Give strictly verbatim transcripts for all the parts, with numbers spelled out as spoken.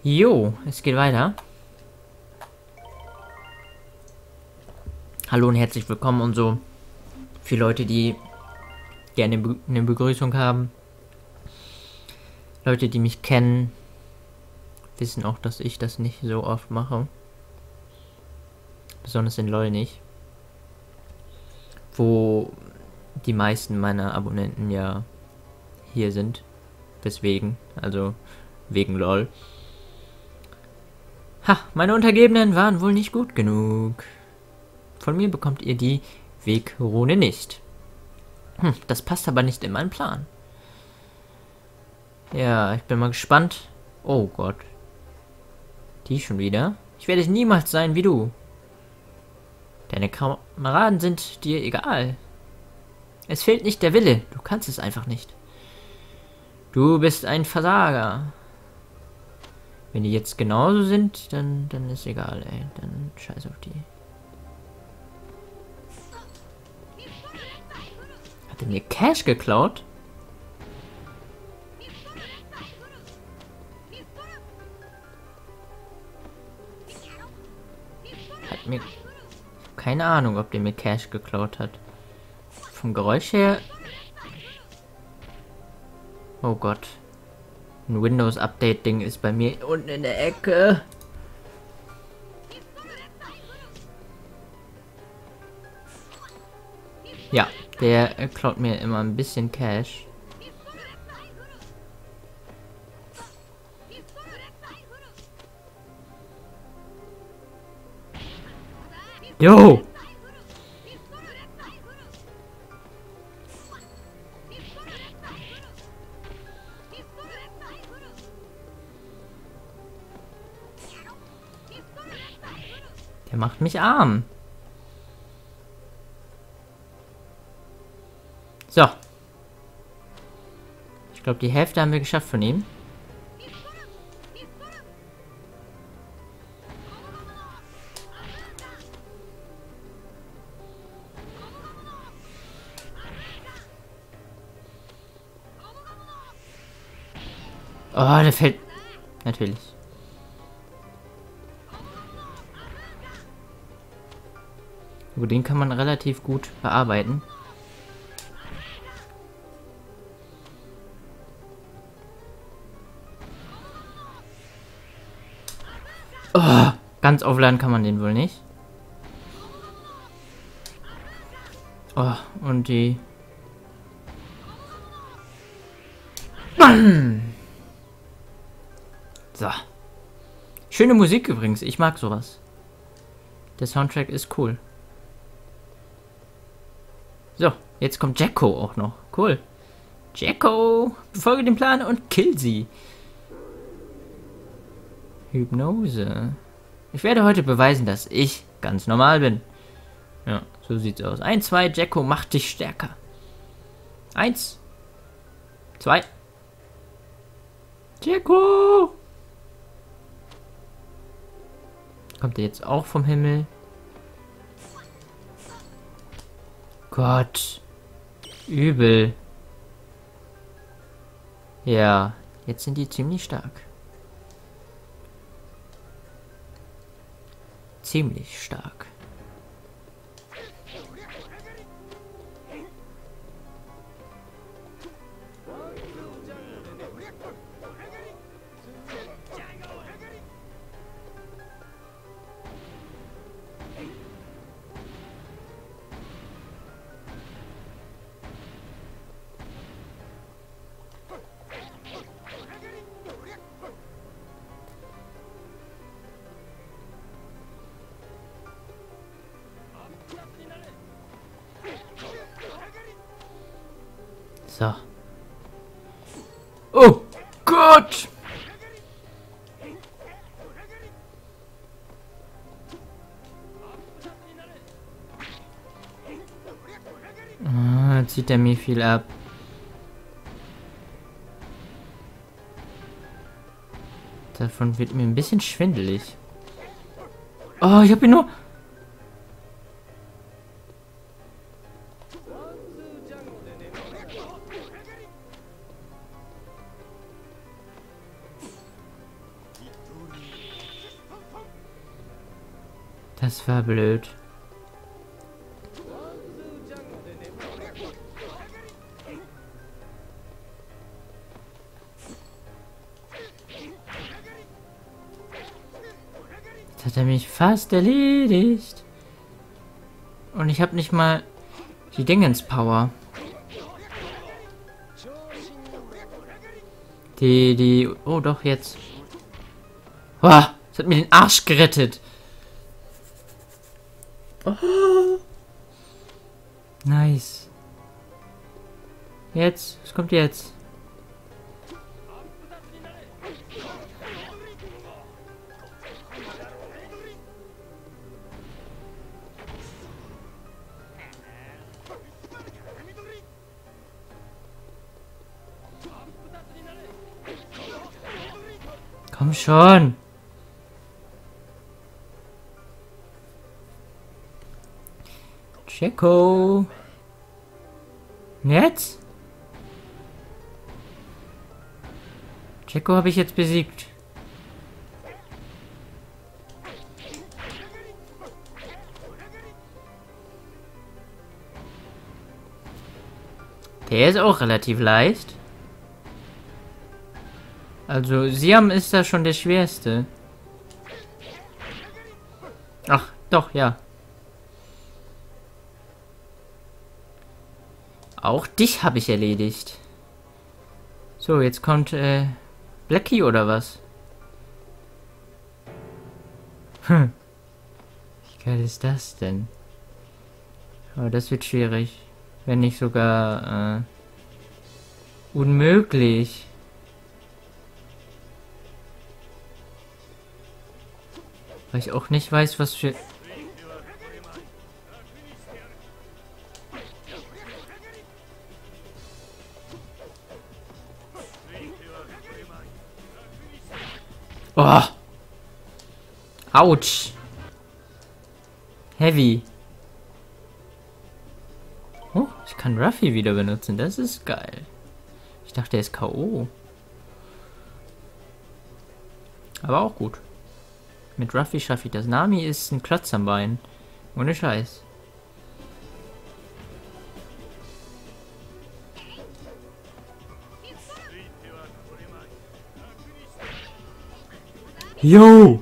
Jo, es geht weiter. Hallo und herzlich willkommen und so. Für Leute, die gerne be eine Begrüßung haben. Leute, die mich kennen, wissen auch, dass ich das nicht so oft mache. Besonders in LoL nicht. Wo die meisten meiner Abonnenten ja hier sind. Deswegen, also wegen LoL. Ha, meine Untergebenen waren wohl nicht gut genug. Von mir bekommt ihr die Wegrune nicht. Hm, das passt aber nicht in meinen Plan. Ja, ich bin mal gespannt. Oh Gott. Die schon wieder? Ich werde niemals sein wie du. Deine Kameraden sind dir egal. Es fehlt nicht der Wille. Du kannst es einfach nicht. Du bist ein Versager. Wenn die jetzt genauso sind, dann, dann ist egal, ey. Dann scheiß auf die. Hat er mir Cash geklaut? Hat mir... Keine Ahnung, ob der mir Cash geklaut hat. Vom Geräusch her... Oh Gott. Ein Windows-Update-Ding ist bei mir unten in der Ecke. Ja, der äh, klaut mir immer ein bisschen Cash. Jo! Der macht mich arm. So. Ich glaube, die Hälfte haben wir geschafft von ihm. Oh, der fällt... Natürlich. Über den kann man relativ gut bearbeiten. Oh, ganz aufladen kann man den wohl nicht. Oh, und die... So. Schöne Musik übrigens. Ich mag sowas. Der Soundtrack ist cool. So, jetzt kommt Jacko auch noch. Cool. Jacko, befolge den Plan und kill sie. Hypnose. Ich werde heute beweisen, dass ich ganz normal bin. Ja, so sieht's aus. Eins, zwei, Jacko macht dich stärker. Eins. Zwei. Jacko! Kommt er jetzt auch vom Himmel? Gott. Übel. Ja, jetzt sind die ziemlich stark. Ziemlich stark. So. Oh Gott! Ah, jetzt zieht er mir viel ab. Davon wird mir ein bisschen schwindelig. Oh, ich hab ihn nur... Das war blöd. Jetzt hat er mich fast erledigt. Und ich habe nicht mal die Dingens-Power. Die, die... Oh, doch, jetzt. Oh, das hat mir den Arsch gerettet. Oh. Nice. Jetzt, was kommt jetzt? Komm schon. Checo. Jetzt? Checo habe ich jetzt besiegt. Der ist auch relativ leicht. Also, Siam ist da schon der schwerste. Ach, doch, ja. Auch dich habe ich erledigt. So, jetzt kommt, äh, Blackie oder was? Hm. Wie geil ist das denn? Aber das wird schwierig. Wenn nicht sogar, äh, unmöglich. Weil ich auch nicht weiß, was für... Oh! Autsch! Heavy. Oh, ich kann Ruffy wieder benutzen. Das ist geil. Ich dachte, er ist K O. Aber auch gut. Mit Ruffy schaffe ich das. Nami ist ein Klotz am Bein. Ohne Scheiß. Yo!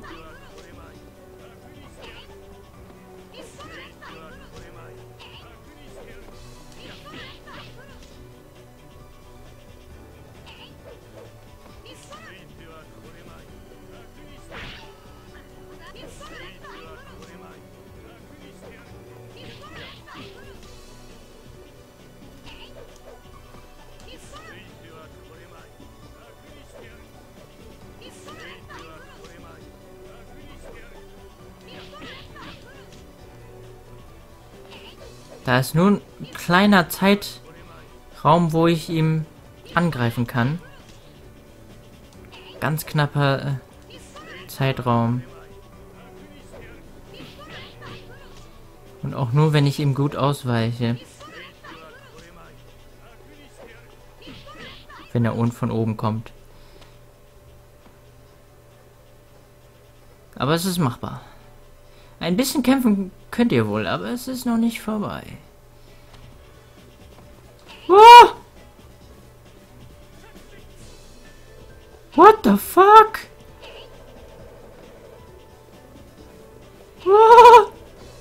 Da ist nur ein kleiner Zeitraum, wo ich ihm angreifen kann. Ganz knapper äh, Zeitraum. Und auch nur, wenn ich ihm gut ausweiche. Wenn er unten von oben kommt. Aber es ist machbar. Ein bisschen kämpfen könnt ihr wohl, aber es ist noch nicht vorbei. Oh! What the fuck? Oh!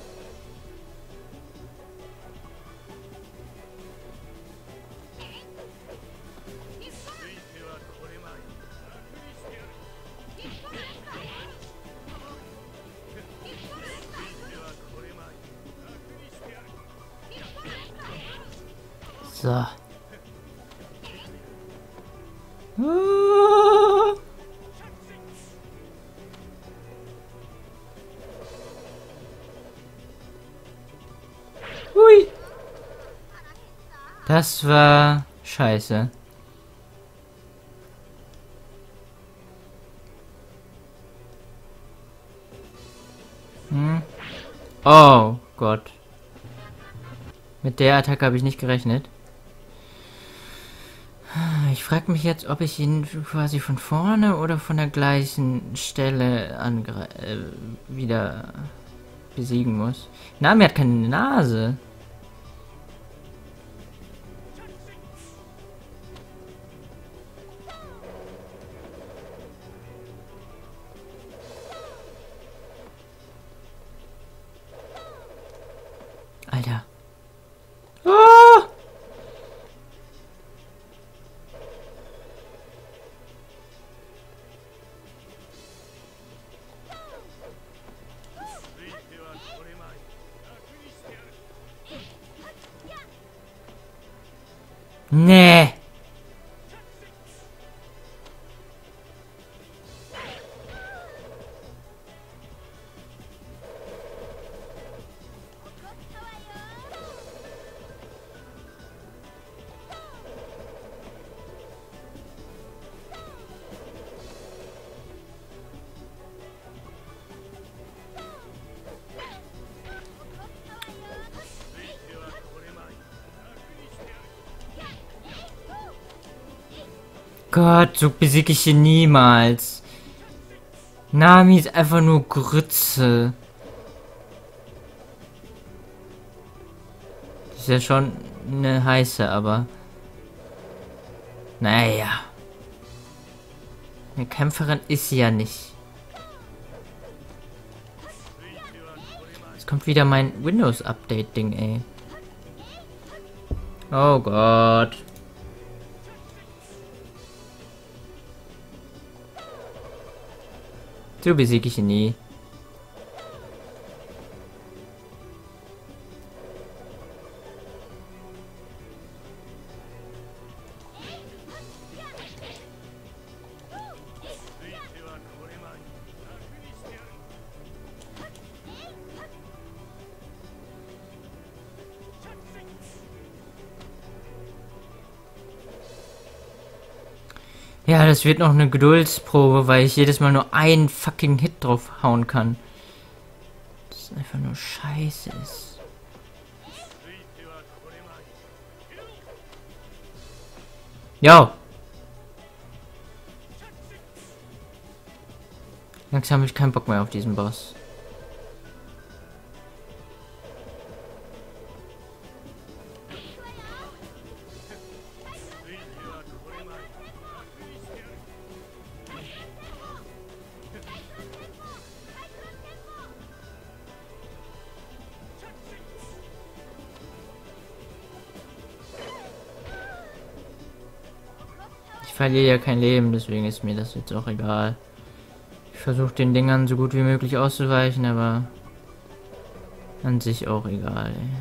So. Ah. Hui. Das war scheiße. Hm. Oh Gott. Mit der Attacke habe ich nicht gerechnet. Ich frage mich jetzt, ob ich ihn quasi von vorne oder von der gleichen Stelle angre äh, wieder besiegen muss. Nami hat keine Nase. Alter. Ah! Nee. Gott, so besiege ich ihn niemals. Nami ist einfach nur Grütze. Ist ja schon eine heiße, aber... Naja. Eine Kämpferin ist sie ja nicht. Jetzt kommt wieder mein Windows-Update-Ding, ey. Oh Gott. So besiege ich ihn nie. Ja, das wird noch eine Geduldsprobe, weil ich jedes Mal nur einen fucking Hit drauf hauen kann. Das einfach nur scheiße ist. Jo! Langsam habe ich keinen Bock mehr auf diesen Boss. Ich verliere ja kein Leben, deswegen ist mir das jetzt auch egal. Ich versuche den Dingern so gut wie möglich auszuweichen, aber an sich auch egal. Ey.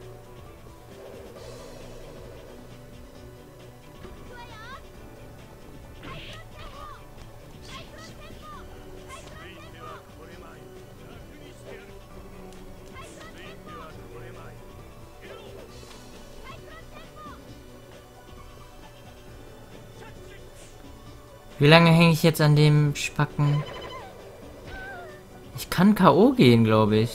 Wie lange hänge ich jetzt an dem Spacken? Ich kann K O gehen, glaube ich.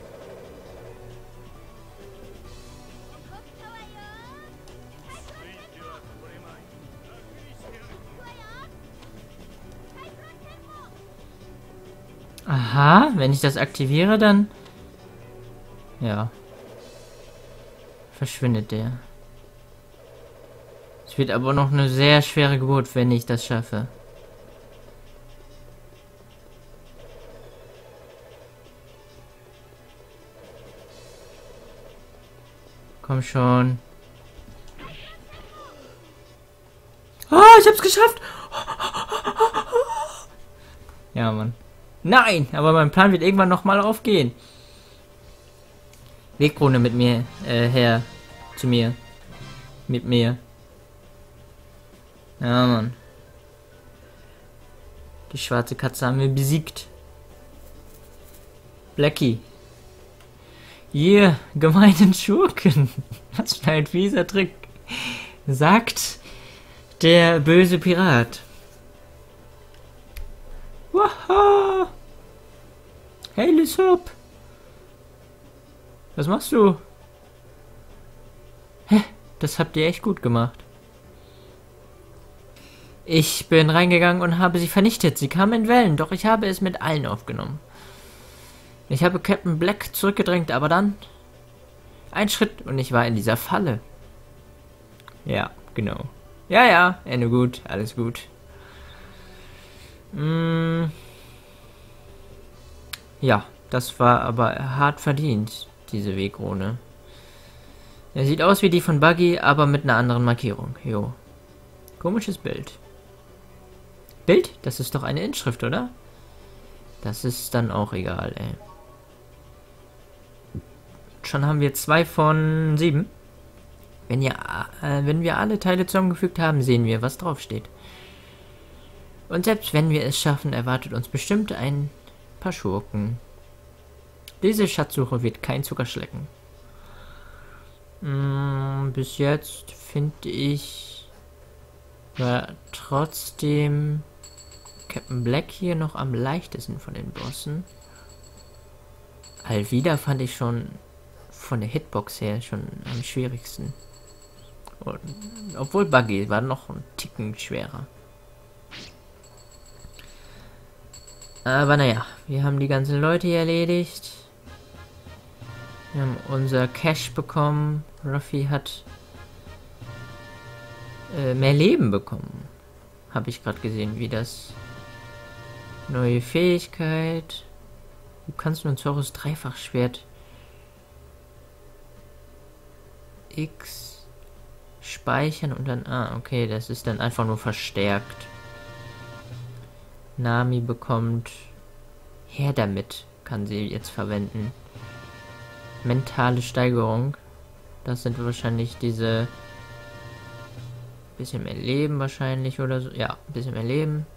Aha, wenn ich das aktiviere, dann... Ja. Verschwindet der. Es wird aber noch eine sehr schwere Geburt, wenn ich das schaffe. Komm schon. Ah, oh, ich hab's geschafft! Ja, Mann. Nein, aber mein Plan wird irgendwann noch mal aufgehen. Wegkrone mit mir, äh, her. Zu mir. Mit mir. Ja, Mann. Die schwarze Katze haben wir besiegt. Blackie. Ihr gemeinen Schurken. Was für ein fieser Trick. Sagt der böse Pirat. Waha! Hey, Lysop! Was machst du? Hä? Das habt ihr echt gut gemacht. Ich bin reingegangen und habe sie vernichtet. Sie kamen in Wellen, doch ich habe es mit allen aufgenommen. Ich habe Captain Black zurückgedrängt, aber dann... Ein Schritt und ich war in dieser Falle. Ja, genau. Ja, ja, Ende gut, alles gut. Mm. Ja, das war aber hart verdient, diese Wegrune. Er sieht aus wie die von Buggy, aber mit einer anderen Markierung. Jo. Komisches Bild. Bild? Das ist doch eine Inschrift, oder? Das ist dann auch egal, ey. Schon haben wir zwei von sieben. Wenn, ihr, äh, wenn wir alle Teile zusammengefügt haben, sehen wir, was draufsteht. Und selbst wenn wir es schaffen, erwartet uns bestimmt ein paar Schurken. Diese Schatzsuche wird kein Zucker schlecken. Hm, bis jetzt finde ich war trotzdem Captain Black hier noch am leichtesten von den Bossen. Alvida fand ich schon von der Hitbox her schon am schwierigsten. Und, obwohl Buggy war noch ein Ticken schwerer. Aber naja, wir haben die ganzen Leute hier erledigt. Wir haben unser Cash bekommen. Ruffy hat äh, mehr Leben bekommen. Habe ich gerade gesehen, wie das... Neue Fähigkeit. Du kannst nun Zorros Dreifachschwert X speichern und dann... Ah, okay, das ist dann einfach nur verstärkt. Nami bekommt... Her damit kann sie jetzt verwenden. Mentale Steigerung. Das sind wahrscheinlich diese... Bisschen mehr Leben wahrscheinlich oder so. Ja, bisschen mehr Leben.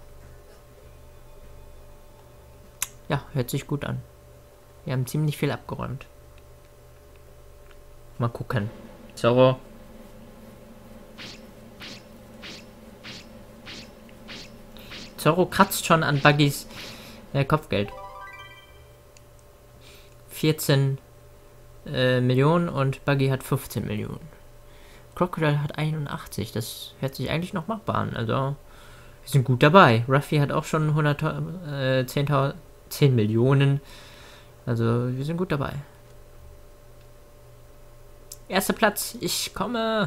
Ja, hört sich gut an. Wir haben ziemlich viel abgeräumt. Mal gucken. Zorro. Zorro kratzt schon an Buggys äh, Kopfgeld. vierzehn äh, Millionen und Buggy hat fünfzehn Millionen. Crocodile hat einundachtzig. Das hört sich eigentlich noch machbar an. Also, wir sind gut dabei. Ruffy hat auch schon hundert, äh, zehn Millionen. Also, wir sind gut dabei. Erster Platz. Ich komme.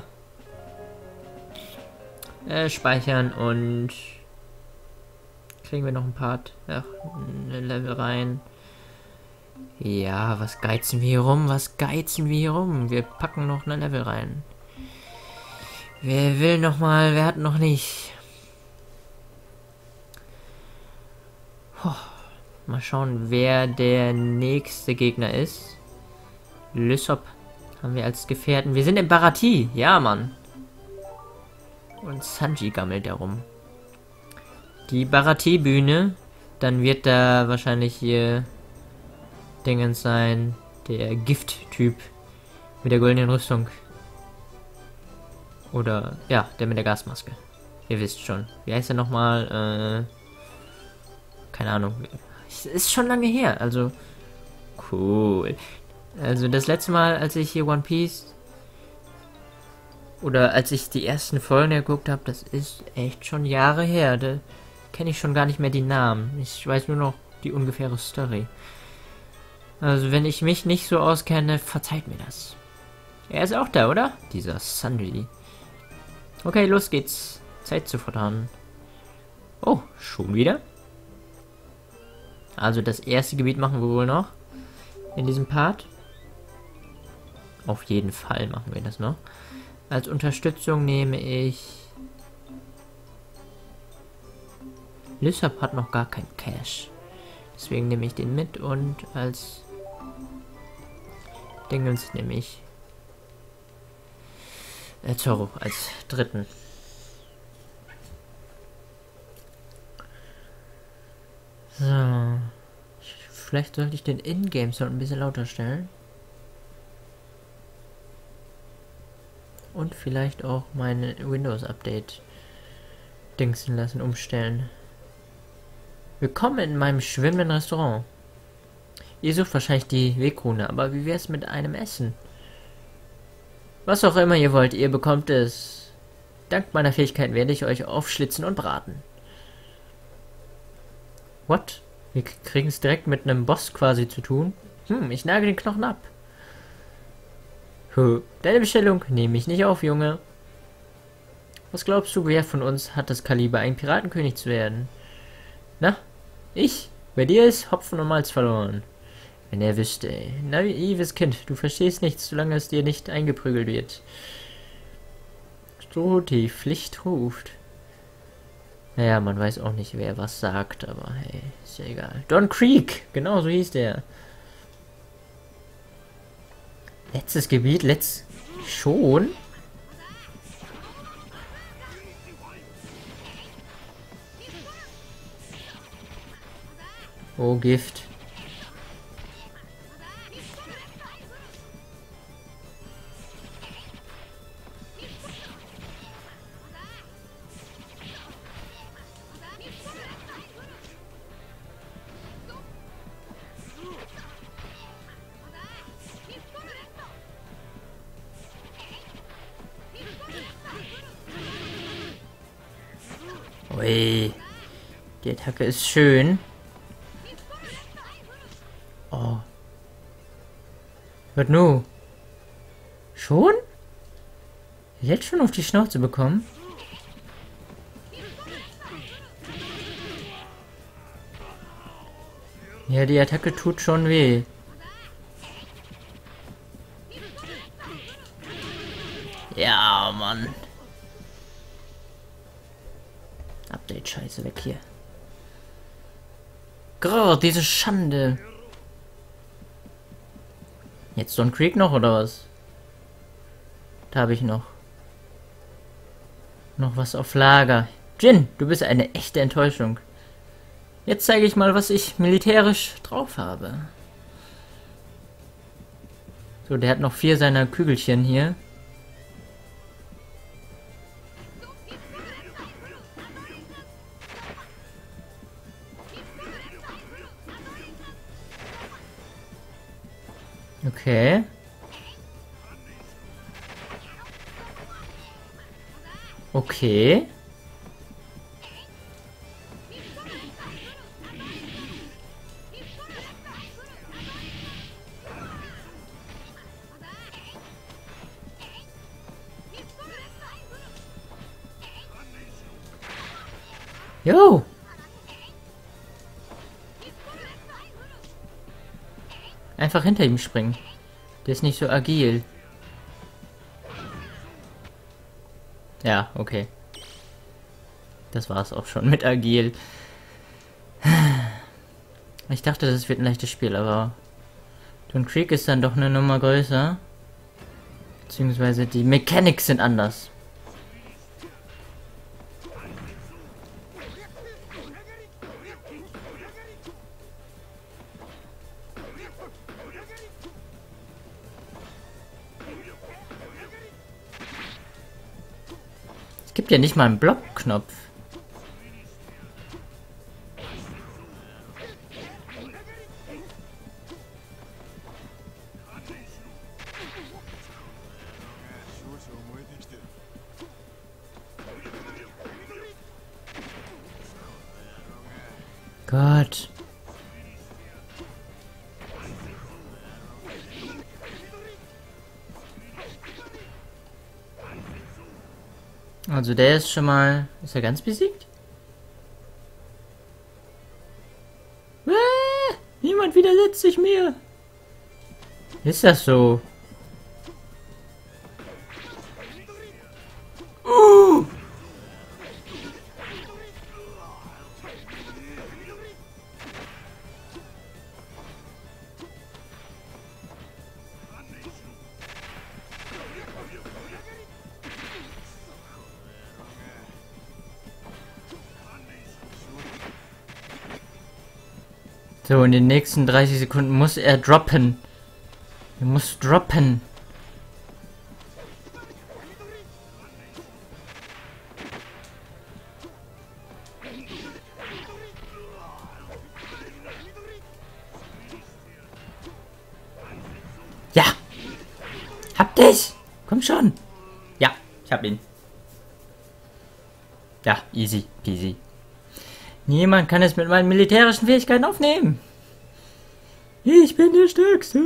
Äh, speichern und kriegen wir noch ein Part. Ja, ein Level rein. Ja, was geizen wir hier rum? Was geizen wir hier rum? Wir packen noch ein Level rein. Wer will noch mal? Wer hat noch nicht? Puh. Mal schauen, wer der nächste Gegner ist. Lysop haben wir als Gefährten. Wir sind in Baratie. Ja, Mann. Und Sanji gammelt herum. Die Baratie-Bühne. Dann wird da wahrscheinlich hier Dingens sein. Der Gift-Typ mit der goldenen Rüstung. Oder, ja, der mit der Gasmaske. Ihr wisst schon. Wie heißt er nochmal? Äh, keine Ahnung. Es ist schon lange her, also... Cool. Also das letzte Mal, als ich hier One Piece... Oder als ich die ersten Folgen geguckt habe, das ist echt schon Jahre her. Da kenne ich schon gar nicht mehr die Namen. Ich weiß nur noch die ungefähre Story. Also wenn ich mich nicht so auskenne, verzeiht mir das. Er ist auch da, oder? Dieser Sanji. Okay, los geht's. Zeit zu verdauen. Oh, schon wieder? Also das erste Gebiet machen wir wohl noch. In diesem Part. Auf jeden Fall machen wir das noch. Als Unterstützung nehme ich... Lysop hat noch gar kein Cash. Deswegen nehme ich den mit und als... Dingens nehme ich... Äh, Zorro als dritten. So. Vielleicht sollte ich den In-Game-Sound ein bisschen lauter stellen. Und vielleicht auch meine Windows-Update dingsen lassen, umstellen. Willkommen in meinem schwimmenden Restaurant. Ihr sucht wahrscheinlich die Wegrune, aber wie wär's mit einem Essen? Was auch immer ihr wollt, ihr bekommt es. Dank meiner Fähigkeit werde ich euch aufschlitzen und braten. What? Wir kriegen es direkt mit einem Boss quasi zu tun. Hm, ich nagel den Knochen ab. Huh. Deine Bestellung nehme ich nicht auf, Junge. Was glaubst du, wer von uns hat das Kaliber, ein Piratenkönig zu werden? Na, ich? Bei dir ist Hopfen und Malz verloren. Wenn er wüsste, ey. Naives Kind, du verstehst nichts, solange es dir nicht eingeprügelt wird. So, die Pflicht ruft. Naja, man weiß auch nicht, wer was sagt, aber hey, ist ja egal. Don Creek, genau so hieß der. Letztes Gebiet, letzt... Schon? Oh, Gift. Ui, die Attacke ist schön. Oh. Was nu? Schon? Jetzt schon auf die Schnauze bekommen? Ja, die Attacke tut schon weh. Ja, Mann. Update-Scheiße weg hier. Grrr, diese Schande. Jetzt Don Creek noch, oder was? Da habe ich noch. Noch was auf Lager. Jin, du bist eine echte Enttäuschung. Jetzt zeige ich mal, was ich militärisch drauf habe. So, der hat noch vier seiner Kügelchen hier. Okay. Okay. Jo. Einfach hinter ihm springen. Der ist nicht so agil. Ja, okay. Das war's auch schon mit agil. Ich dachte, das wird ein leichtes Spiel, aber Don Creek ist dann doch eine Nummer größer. Beziehungsweise die Mechanics sind anders. Es gibt ja nicht mal einen Blockknopf. Gott. Also der ist schon mal... Ist er ganz besiegt? Äh, niemand widersetzt sich mir. Ist das so? Uh. So, in den nächsten dreißig Sekunden muss er droppen. Er muss droppen. Ja! Hab dich! Komm schon! Ja, ich hab ihn. Ja, easy peasy. Niemand kann es mit meinen militärischen Fähigkeiten aufnehmen. Ich bin der Stärkste.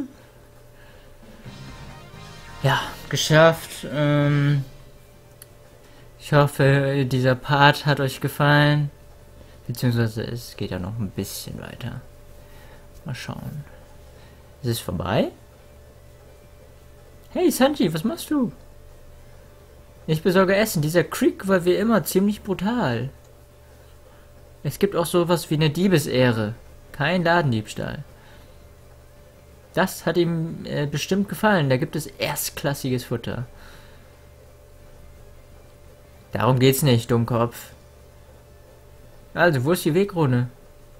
Ja, geschafft. Ähm ich hoffe, dieser Part hat euch gefallen. Beziehungsweise es geht ja noch ein bisschen weiter. Mal schauen. Ist es vorbei? Hey Sanji, was machst du? Ich besorge Essen. Dieser Krieg war wie immer ziemlich brutal. Es gibt auch sowas wie eine Diebesehre. Kein Ladendiebstahl. Das hat ihm äh, bestimmt gefallen. Da gibt es erstklassiges Futter. Darum geht's nicht, Dummkopf. Also, wo ist die Wegrune?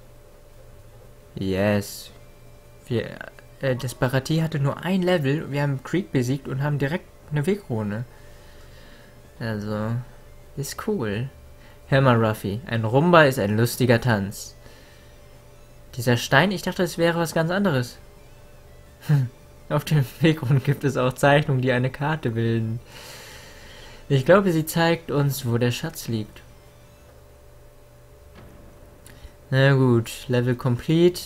Yes. Wir, äh, das Baratie hatte nur ein Level. Wir haben Krieg besiegt und haben direkt eine Wegrune. Also, ist cool. Hör mal, Ruffy. Ein Rumba ist ein lustiger Tanz. Dieser Stein, ich dachte, es wäre was ganz anderes. Auf dem Weggrund gibt es auch Zeichnungen, die eine Karte bilden. Ich glaube, sie zeigt uns, wo der Schatz liegt. Na gut, Level complete.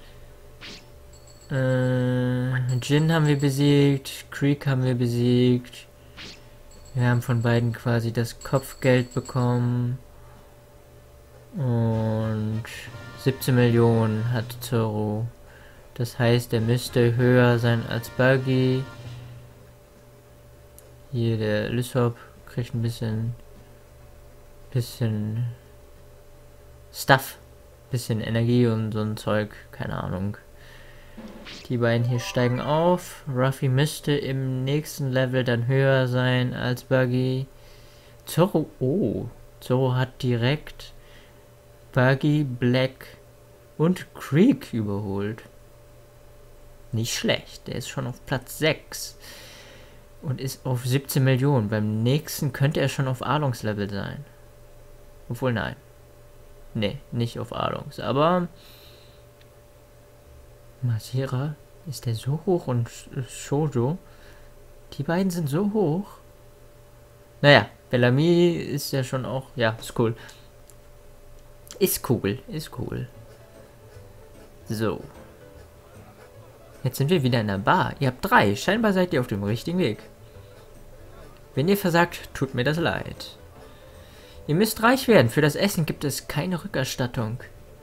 Äh, Jin haben wir besiegt, Krieg haben wir besiegt. Wir haben von beiden quasi das Kopfgeld bekommen. Und siebzehn Millionen hat Zoro. Das heißt, er müsste höher sein als Buggy. Hier der Lysop kriegt ein bisschen bisschen Stuff, bisschen Energie und so ein Zeug, keine Ahnung. Die beiden hier steigen auf. Ruffy müsste im nächsten Level dann höher sein als Buggy. Zoro, oh, Zoro hat direkt Buggy, Black und Krieg überholt. Nicht schlecht, der ist schon auf Platz sechs und ist auf siebzehn Millionen. Beim nächsten könnte er schon auf Arlongs Level sein. Obwohl, nein. Nee, nicht auf Arlongs, aber Masira, ist der so hoch und Shoujo? Die beiden sind so hoch. Naja, Bellamy ist ja schon auch, ja, ist cool. Ist cool, ist cool. So. Jetzt sind wir wieder in der Bar. Ihr habt drei. Scheinbar seid ihr auf dem richtigen Weg. Wenn ihr versagt, tut mir das leid. Ihr müsst reich werden. Für das Essen gibt es keine Rückerstattung.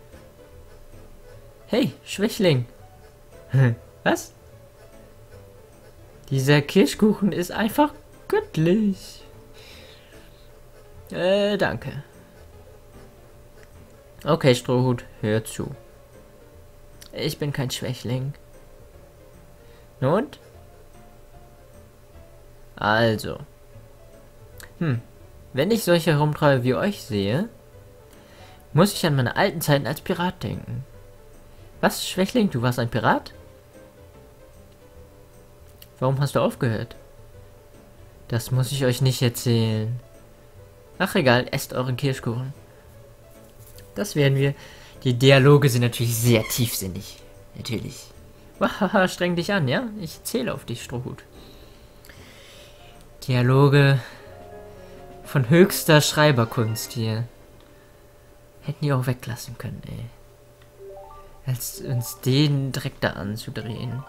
Hey, Schwächling. Was? Dieser Kirschkuchen ist einfach göttlich. Äh, danke. Okay, Strohhut, hör zu. Ich bin kein Schwächling. Und? Also. Hm. Wenn ich solche Herumtreiber wie euch sehe, muss ich an meine alten Zeiten als Pirat denken. Was, Schwächling, du warst ein Pirat? Warum hast du aufgehört? Das muss ich euch nicht erzählen. Ach egal, esst euren Kirschkuchen. Das werden wir. Die Dialoge sind natürlich sehr tiefsinnig. Natürlich. Wahaha, streng dich an, ja? Ich zähle auf dich, Strohhut. Dialoge von höchster Schreiberkunst hier. Hätten die auch weglassen können, ey. Als uns den Dreck da anzudrehen.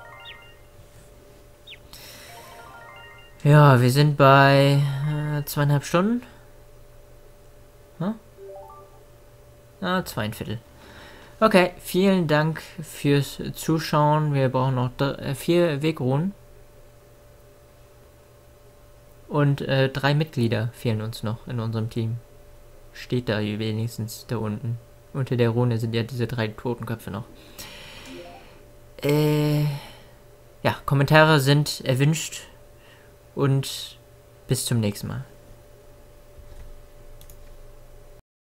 Ja, wir sind bei äh, zweieinhalb Stunden. Hm? Ah, zweieinviertel. Okay, vielen Dank fürs Zuschauen. Wir brauchen noch drei, vier Wegruhen. Und äh, drei Mitglieder fehlen uns noch in unserem Team. Steht da wenigstens da unten. Unter der Rune sind ja diese drei Totenköpfe noch. Äh, ja, Kommentare sind erwünscht. Und bis zum nächsten Mal.